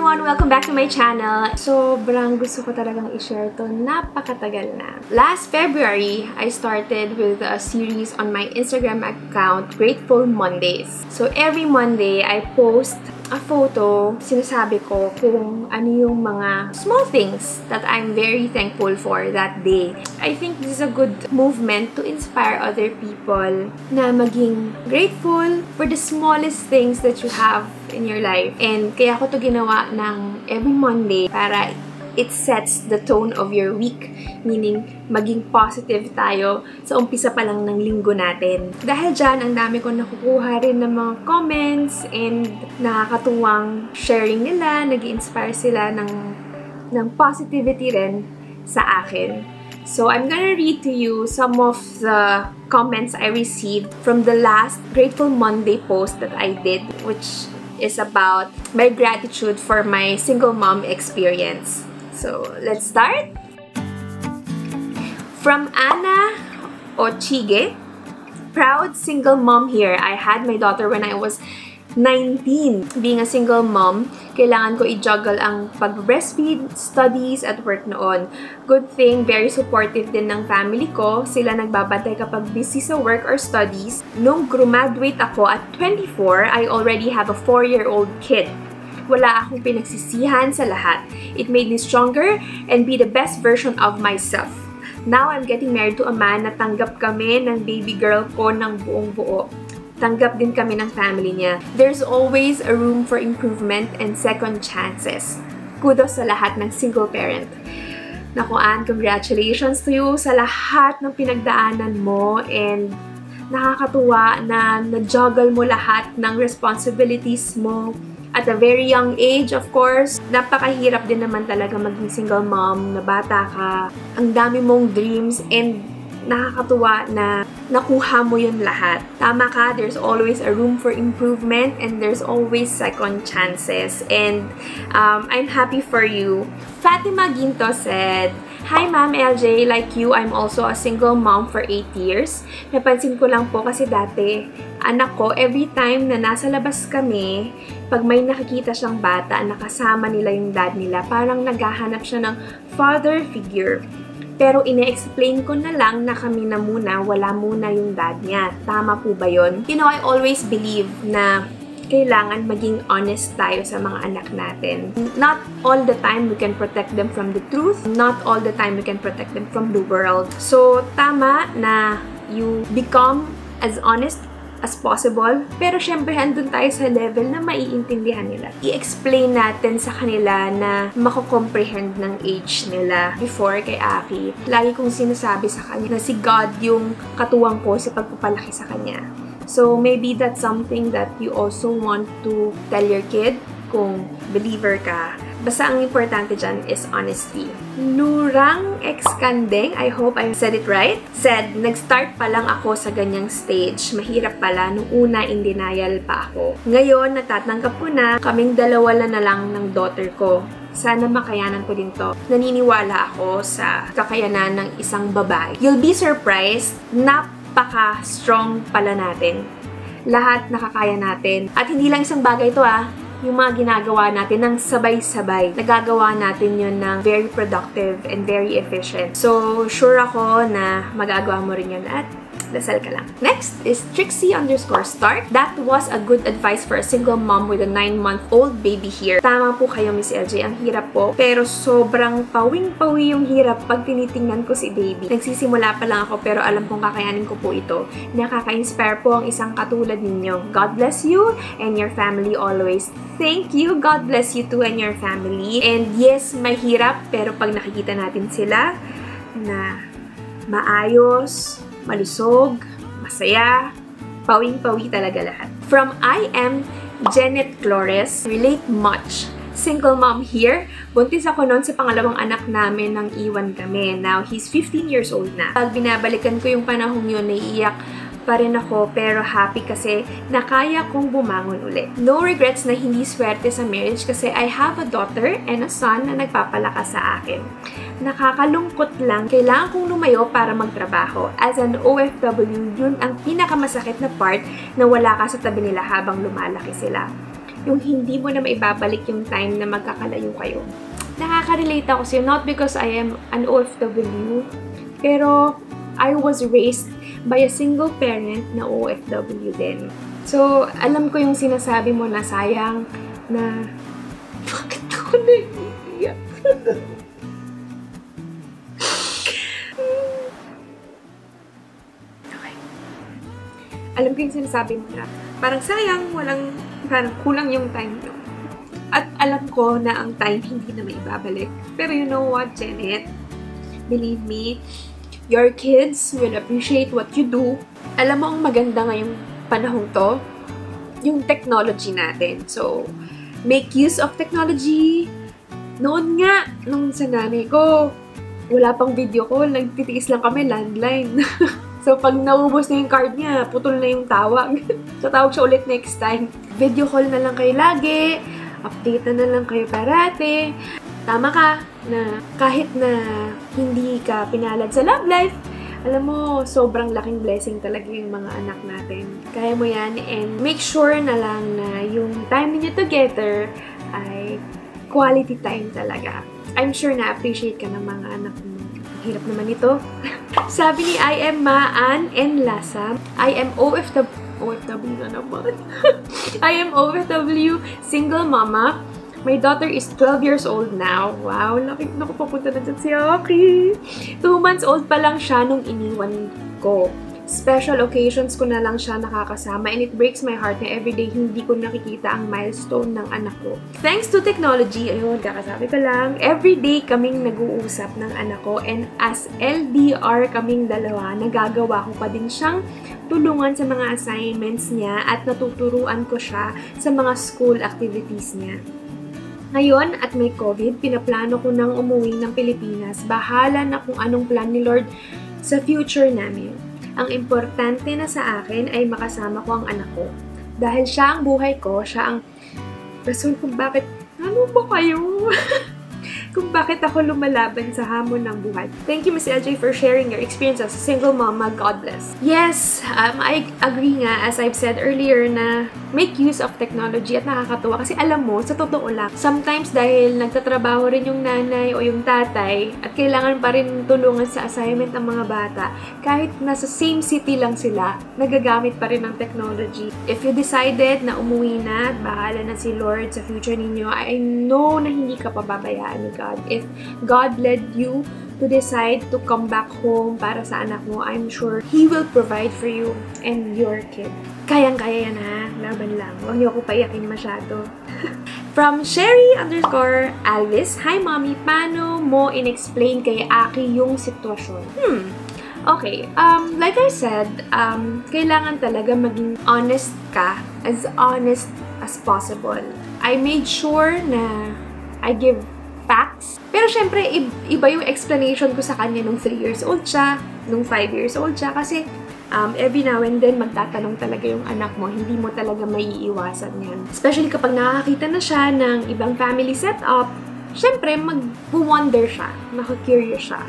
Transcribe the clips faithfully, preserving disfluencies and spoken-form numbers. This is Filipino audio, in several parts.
everyone! Welcome back to my channel. Sobrang gusto ko talagang i-share to. Napakatagal na. Last February, I started with a series on my Instagram account, Grateful Mondays. So every Monday, I post a photo, sinasabi ko kung ano yung mga small things that I'm very thankful for that day. I think this is a good movement to inspire other people na maging grateful for the smallest things that you have in your life. And kaya ko to ginawa ng every Monday para it sets the tone of your week. Meaning, maging positive tayo sa umpisa pa lang ng linggo natin. Dahil dyan, ang dami ko nakukuha rin ng mga comments and nakakatuwang sharing nila, nag-inspire sila ng, ng positivity rin sa akin. So, I'm gonna read to you some of the comments I received from the last Grateful Monday post that I did, which is about my gratitude for my single mom experience. So, let's start. From Anna Ochige, proud single mom here. I had my daughter when I was nineteen. Being a single mom, kailangan ko i-juggle ang pag-breastfeed, studies, at work noon. Good thing, very supportive din ng family ko. Sila nagbabantay kapag busy sa work or studies. Nung graduate ako at twenty-four, I already have a four-year-old kid. Wala akong pinagsisihan sa lahat. It made me stronger and be the best version of myself. Now, I'm getting married to a man na tanggap kami ng baby girl ko ng buong buo. Tanggap din kami ng family niya. There's always a room for improvement and second chances. Kudos sa lahat ng single parent. Naku, Ann, congratulations to you sa lahat ng pinagdaanan mo and nakakatuwa na na-juggle mo lahat ng responsibilities mo. At a very young age, of course, napakahirap din naman talaga maging single mom na bata ka. Ang dami mong dreams and nakakatuwa na nakuha mo yun lahat. Tama ka, there's always a room for improvement and there's always second chances. And um, I'm happy for you. Fatima Ginto said, "Hi Ma'am L J, like you, I'm also a single mom for eight years. Napansin ko lang po kasi dati, anak ko, every time na nasa labas kami, pag may nakikita siyang bata, nakasama nila yung dad nila, parang naghahanap siya ng father figure. Pero ine-explain ko na lang na kami na muna, wala muna yung dad niya. Tama po ba yun?" You know, I always believe na kailangan maging honest tayo sa mga anak natin. Not all the time we can protect them from the truth. Not all the time we can protect them from the world. So, tama na you become as honest as possible. Pero syempre, andun tayo sa level na maiintindihan nila. I-explain natin sa kanila na mako-comprehend ng age nila. Before kay Aki, lagi kong sinasabi sa kanya na si God yung katuwang ko sa pagpapalaki sa kanya. So, maybe that's something that you also want to tell your kid kung believer ka. Basta ang importante dyan is honesty. Nurang Excandeng, I hope I said it right, said, "Nag-start pa lang ako sa ganyang stage. Mahirap pala, nung una in denial pa ako. Ngayon, natatanggap ko na, kaming dalawa na lang ng daughter ko. Sana makayanan ko din to. Naniniwala ako sa kakayanan ng isang babae." You'll be surprised, napaka-strong pala natin. Lahat nakakaya natin. At hindi lang isang bagay to ah. Yung mga ginagawa natin ng sabay-sabay. Nagagawa natin yun ng very productive and very efficient. So, sure ako na magagawa mo rin yun at dasal ka lang. Next is Trixie underscore Stark. "That was a good advice for a single mom with a nine-month-old baby here." Tama po kayo, Miss L J. Ang hirap po. Pero sobrang pawing-pawi yung hirap pag tinitingnan ko si baby. Nagsisimula pa lang ako pero alam kong kakayanin ko po ito. Nakaka-inspire po ang isang katulad ninyo. God bless you and your family always. Thank you. God bless you too and your family. And yes, may hirap pero pag nakikita natin sila na maayos, malusog, masaya, pawing-pawi talaga lahat. From I am Janet Flores, relate much. Single mom here. Buntis ako noon sa pangalawang anak namin nang iwan kami. Now, he's fifteen years old na. Pag binabalikan ko yung panahong yun, naiiyak pa rin ako pero happy kasi nakaya kong bumangon ulit. No regrets na hindi swerte sa marriage kasi I have a daughter and a son na nagpapalakas sa akin. Nakakalungkot lang, kailangan kong lumayo para magtrabaho. As an O F W, yun ang pinakamasakit na part na wala ka sa tabi nila habang lumalaki sila. yung hindi mo na maibabalik yung time na magkakalayo kayo. Nakaka-relate ako sa'yo, not because I am an O F W, pero I was raised by a single parent na O F W din. So, alam ko yung sinasabi mo na sayang na bakit ako naiiyak? Okay. Alam ko yung sinasabi mo na parang sayang, walang, parang kulang yung time nyo. At alam ko na ang time hindi na maibabalik. Pero you know what, Janet? Believe me, your kids will appreciate what you do. Alam mo ang maganda ngayong panahon to, yung technology natin. So, make use of technology. Noon nga, nung sa nanay ko, wala pang video call, nagtitiis lang kami, landline. So, pag naubos na yung card niya, putol na yung tawag. So, tawag siya ulit next time. Video call na lang kayo lagi, update na, na lang kayo parate. Tama ka na kahit na hindi ka pinalad sa love life, alam mo, sobrang laking blessing talaga yung mga anak natin. Kaya mo yan, and make sure na lang na yung time niyo together ay quality time talaga. I'm sure na-appreciate ka ng mga anak mo. Hirap naman ito. Sabi ni I am Maan and Lasa, I am O F W, O F W na naman. I am O F W, single mama. My daughter is twelve years old now. Wow, laki na ko papunta na dyan si Aki. Two months old pa lang siya nung iniwan ko. Special occasions ko na lang siya nakakasama, and it breaks my heart na everyday hindi ko nakikita ang milestone ng anak ko. Thanks to technology, ayun, kakasabi ko lang, everyday kaming nag-uusap ng anak ko, and as L D R kaming dalawa, nagagawa ko pa din siyang tulungan sa mga assignments niya at natuturuan ko siya sa mga school activities niya. Ngayon, at may COVID, pinaplano ko nang umuwi ng Pilipinas. Bahala na kung anong plan ni Lord sa future namin. Ang importante na sa akin ay makasama ko ang anak ko. Dahil siya ang buhay ko, siya ang rason kung bakit, ano ba kayo? Kung bakit ako lumalaban sa hamon ng buhay. Thank you, Miss L J, for sharing your experience as a single mama. God bless. Yes, um, I agree nga, as I've said earlier, na make use of technology at nakakatuwa. Kasi alam mo, sa totoo lang, sometimes dahil nagtatrabaho rin yung nanay o yung tatay at kailangan pa rin tulungan sa assignment ng mga bata, kahit nasa same city lang sila, nagagamit pa rin ng technology. If you decided na umuwi na at bahala na si Lord sa future ninyo, I know na hindi ka pababayaan ni God. If God led you to decide to come back home para sa anak mo, I'm sure He will provide for you and your kid. Kayang-kaya yan ha. Laban lang. Huwag niyo ako paiyakin masyado. From Sherry underscore Alvis, Hi Mommy, paano mo in-explain kay Aki yung sitwasyon? Hmm. Okay, um, like I said, um, kailangan talaga maging honest ka, as honest as possible. I made sure na I give facts. Pero syempre, iba yung explanation ko sa kanya nung three years old siya, nung five years old siya, kasi um, every now and then, magtatanong talaga yung anak mo, hindi mo talaga maiiwasan yan. Especially kapag nakakita na siya ng ibang family setup, syempre, mag-wonder siya, maka-curious siya.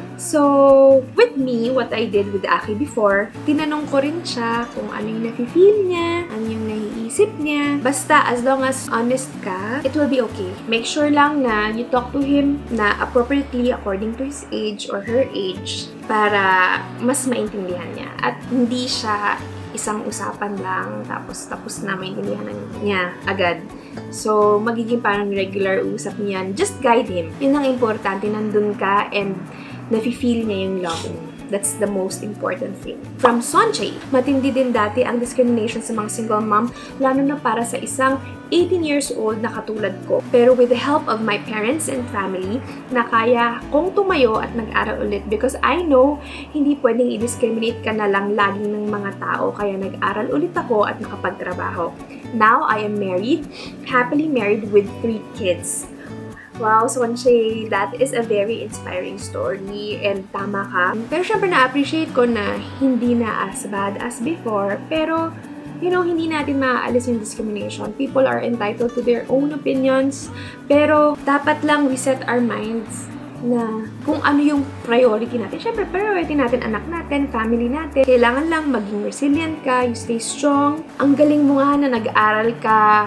So, with me, what I did with Aki before, tinanong ko rin siya kung ano yung nafe-feel niya, ano yung naiisip niya. Basta, as long as honest ka, it will be okay. Make sure lang na you talk to him na appropriately according to his age or her age para mas maintindihan niya. At hindi siya isang usapan lang, tapos tapos na maintindihan niya agad. So, magiging parang regular usap niyan. Just guide him. Yun ang importante, nandun ka and nafe-feel niya yung love mo. That's the most important thing. From Sonche, matindi din dati ang discrimination sa mga single mom, lalo na para sa isang eighteen years old na katulad ko. Pero with the help of my parents and family, nakaya kong tumayo at nag-aral ulit because I know hindi pwedeng i-discriminate ka na lang laging ng mga tao, kaya nag-aral ulit ako at nakapagtrabaho. Now, I am married, happily married with three kids. Wow, Sonche, that is a very inspiring story and tama ka. Pero syempre na-appreciate ko na hindi na as bad as before, pero you know, hindi natin maaalis yung discrimination. People are entitled to their own opinions, pero dapat lang we set our minds na kung ano yung priority natin. Syempre, priority natin anak natin, family natin. Kailangan lang maging resilient ka, you stay strong. Ang galing mo nga na nag-aral ka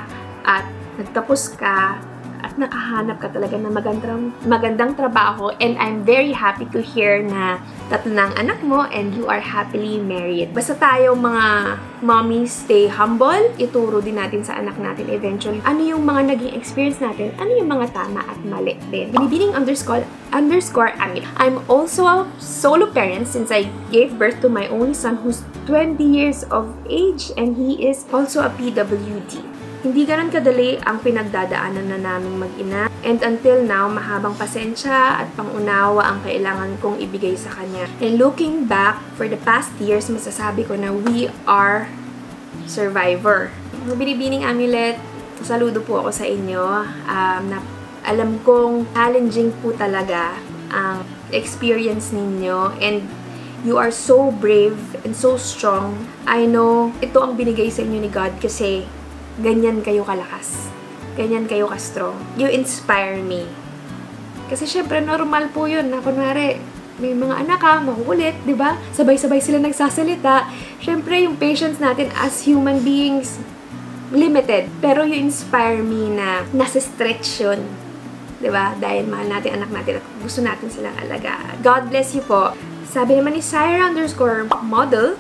at nagtapos ka at nakahanap ka talaga ng magandang, magandang trabaho, and I'm very happy to hear na tatlo na ang anak mo and you are happily married. Basta tayo mga mommies, stay humble. Ituro din natin sa anak natin eventually ano yung mga naging experience natin, ano yung mga tama at mali din. Binibining underscore, underscore Ami. I'm also a solo parent since I gave birth to my only son who's twenty years of age, and he is also a P W D. Hindi ganun kadali ang pinagdadaanan na naming mag-ina. And until now, mahabang pasensya at pangunawa ang kailangan kong ibigay sa kanya. And looking back, for the past years, masasabi ko na we are survivor. Binibining Amulet, saludo po ako sa inyo. Um, na, alam kong challenging po talaga ang experience ninyo. And you are so brave and so strong. I know, ito ang binigay sa inyo ni God kasi ganyan kayo kalakas. Ganyan kayo ka-strong. You inspire me. Kasi syempre, normal po yun na kunwari, may mga anak ka, makukulit, di ba? Sabay-sabay sila nagsasalita. Syempre, yung patience natin as human beings, limited. Pero you inspire me na nasa stretch yun. Di ba? Dahil mahal natin anak natin at gusto natin silang alagaan. God bless you po. Sabi naman ni Syra underscore model,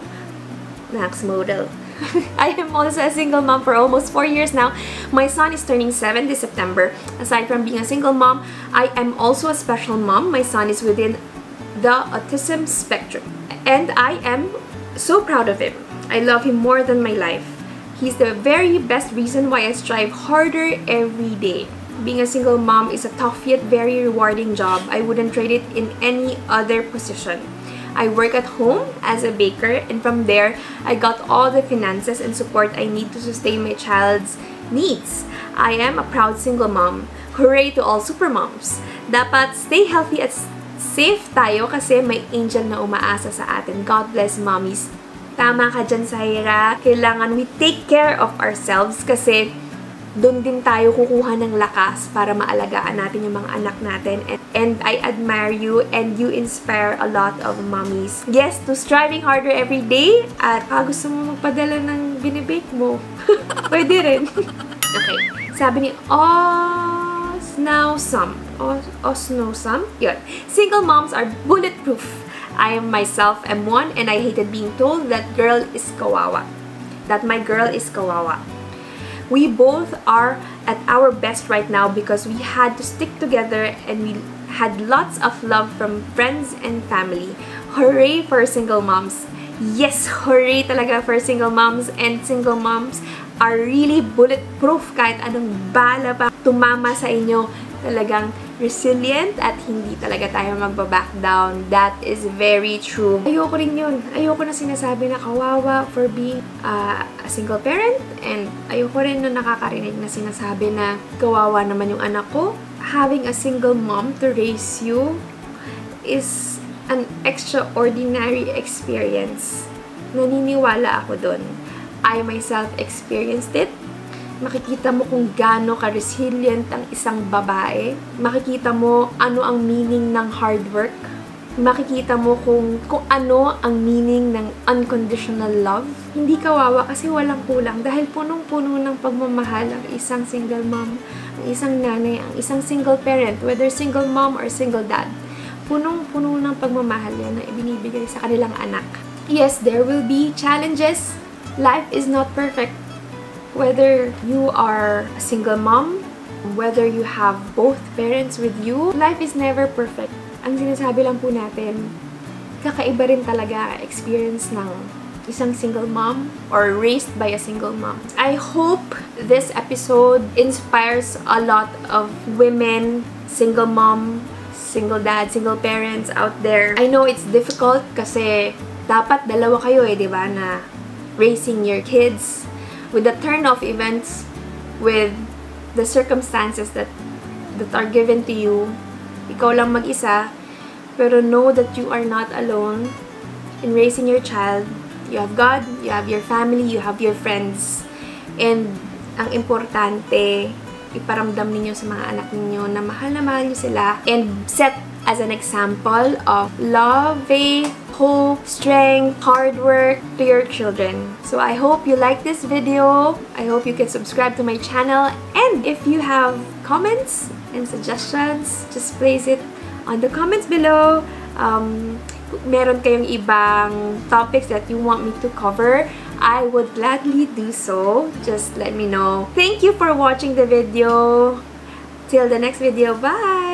Max model. I am also a single mom for almost four years now. My son is turning seven this September. Aside from being a single mom, I am also a special mom. My son is within the autism spectrum. And I am so proud of him. I love him more than my life. He's the very best reason why I strive harder every day. Being a single mom is a tough yet very rewarding job. I wouldn't trade it in any other position. I work at home as a baker, and from there, I got all the finances and support I need to sustain my child's needs. I am a proud single mom. Hooray to all super moms! Dapat stay healthy at safe tayo kasi may angel na umaasa sa atin. God bless mommies. Tama ka dyan, Syra. Kailangan we take care of ourselves kasi doon din tayo kukuha ng lakas para maalagaan natin yung mga anak natin. And, and I admire you and you inspire a lot of mommies. Yes, to striving harder every day. At ah, gusto mo magpadala ng binibake mo. Pwede rin. Okay. Sabi ni Osnowsome. Os Osnowsome? Yun. Single moms are bulletproof. I myself am one and I hated being told that girl is kawawa. That my girl is kawawa. We both are at our best right now because we had to stick together and we had lots of love from friends and family. Hooray for single moms! Yes, hooray talaga for single moms, and single moms are really bulletproof kahit anong bala pa tumama sa inyo. Talagang resilient at hindi talaga tayo magbaback down. That is very true. Ayoko rin yun. Ayoko na sinasabi na kawawa for being uh, a single parent, and ayoko rin na nakakarinig na sinasabi na kawawa naman yung anak ko. Having a single mom to raise you is an extraordinary experience. Naniniwala ako dun. I myself experienced it. Makikita mo kung gaano ka-resilient ang isang babae. Makikita mo ano ang meaning ng hard work. Makikita mo kung, kung ano ang meaning ng unconditional love. Hindi kawawa kasi walang kulang dahil punong-puno ng pagmamahal ang isang single mom, ang isang nanay, ang isang single parent, whether single mom or single dad. Punong-puno ng pagmamahal yan na ibinibigay sa kanilang anak. Yes, there will be challenges. Life is not perfect. Whether you are a single mom, whether you have both parents with you, life is never perfect. Ang sinasabi lang po natin, kakaiba rin talaga experience ng isang single mom or raised by a single mom. I hope this episode inspires a lot of women, single mom, single dad, single parents out there. I know it's difficult kasi dapat dalawa kayo eh, di ba, na raising your kids. With the turn of events, with the circumstances that that are given to you, ikaw lang mag-isa, pero know that you are not alone in raising your child. You have God, you have your family, you have your friends. And ang importante, iparamdam ninyo sa mga anak ninyo na mahal na mahal nyo sila, and set as an example of love, faith, hope, strength, hard work to your children. So I hope you like this video. I hope you can subscribe to my channel. And if you have comments and suggestions, just place it on the comments below. Um, meron kayong ibang topics that you want me to cover, I would gladly do so. Just let me know. Thank you for watching the video. Till the next video. Bye!